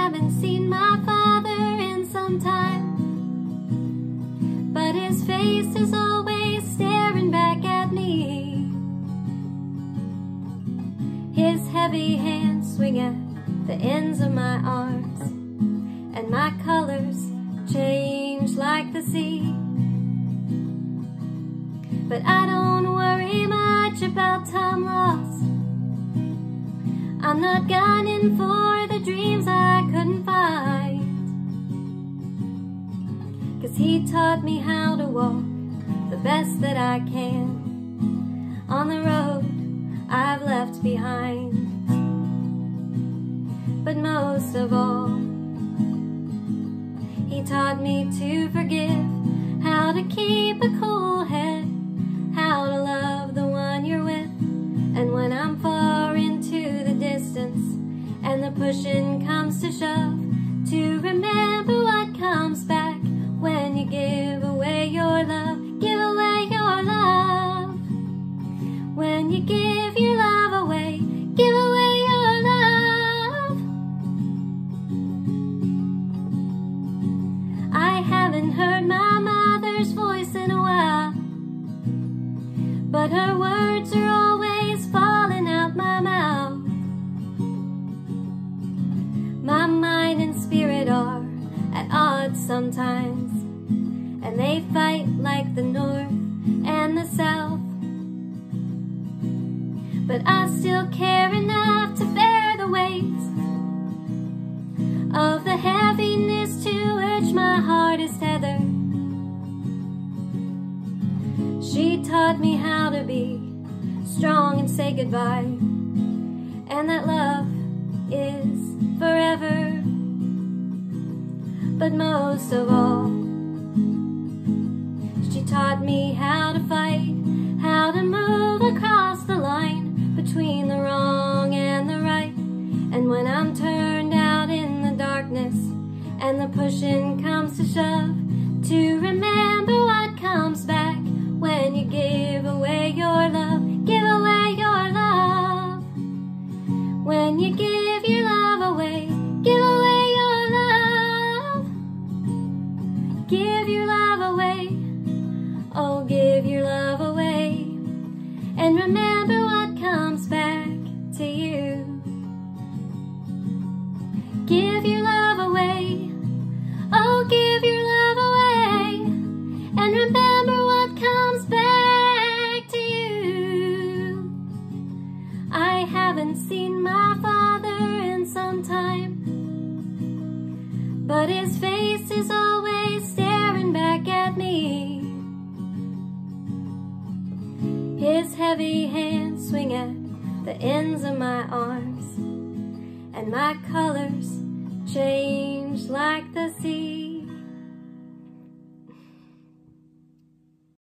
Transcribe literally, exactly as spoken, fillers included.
haven't seen my father in some time, but his face is always staring back at me. His heavy hands swing at the ends of my arms, and my colors change like the sea. But I don't worry much about time lost. I'm not gunning for the dreams I couldn't find, 'cause he taught me how to walk the best that I can on the road I've left behind. But most of all, he taught me to forgive, how to keep a cool head, how to love the one you're with. And when I'm far into the distance and the pushing comes to shove, to remember what comes back when you give away your love. Give away your love. When you give your love away, give away your love. I haven't heard my mother's voice in a while, but her words are always falling out my mouth. My mind and spirit are at odds sometimes, and they fight like the North and the South. But I still care enough to bear the weight of the heaviness to which my heart is tethered. She taught me how to be strong and say goodbye, and that love is forever. But most of all, she taught me how to fight, how to move across the line between the wrong and the right. And when I'm turned out in the darkness and the pushing comes to shove, to remember what comes back when you give away your love. Give away your love. When you give your love away, give away your love. Give your love away. Oh, give your love away. And remember what comes back to you. Give your love away. Oh, give your love away. And remember what comes back to you. I haven't seen my father in some time, but his face is always staring back at me. His heavy hands swing at the ends of my arms, and my colors change like the sea.